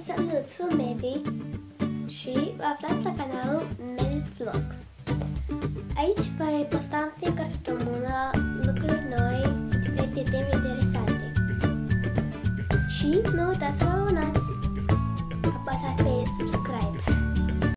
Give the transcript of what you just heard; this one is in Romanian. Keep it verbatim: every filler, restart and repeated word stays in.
Salut, sunt Medi și vă aflați la canalul Medi's Vlogs. Aici voi posta în fiecare săptămână lucruri noi, diferite teme interesante. Și nu uitați să vă abonați! Apăsați pe subscribe!